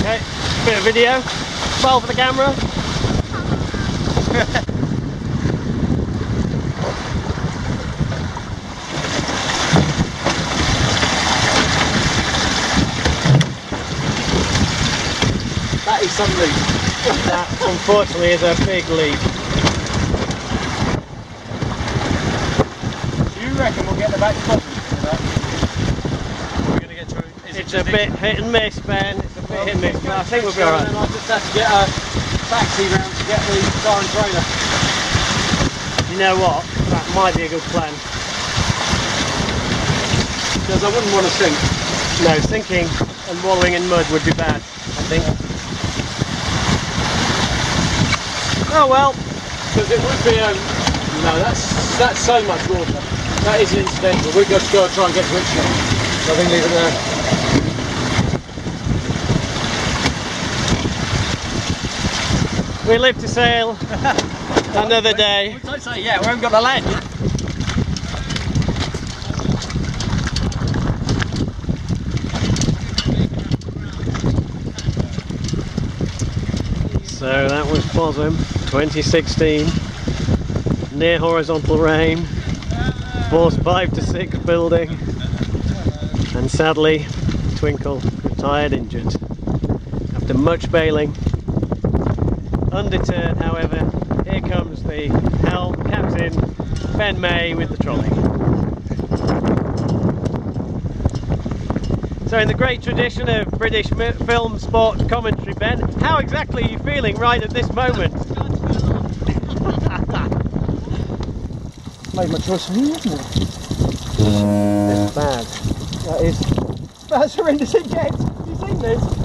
Okay, bit of video. Smile for the camera. That is some leak. That unfortunately is a big leak. Do you reckon we'll get the back bottom of that? We're going to get through. It's a bit hit and miss, Ben. It's a bit hit and miss, but I think we'll be alright. And then I just have to get a taxi round to get the car and trailer. You know what? That might be a good plan. Because I wouldn't want to sink. No, sinking and wallowing in mud would be bad, I think. Oh well. Because it would be no, that's so much water. That is incidental. We've got to go and try and get to Richmond. So I think leave it there. We live to sail another day. Don't say yeah, we haven't got the land. So that was Bossom 2016, near horizontal rain, force 5 to 6 building, and sadly Twinkle retired injured after much bailing. Undeterred, however, here comes the helm captain Ben May with the trolley. So in the great tradition of British film sport commentary, Ben, how exactly are you feeling right at this moment? Made my choice for you, isn't it? It's bad. That is. That's horrendous eject. Have you seen this?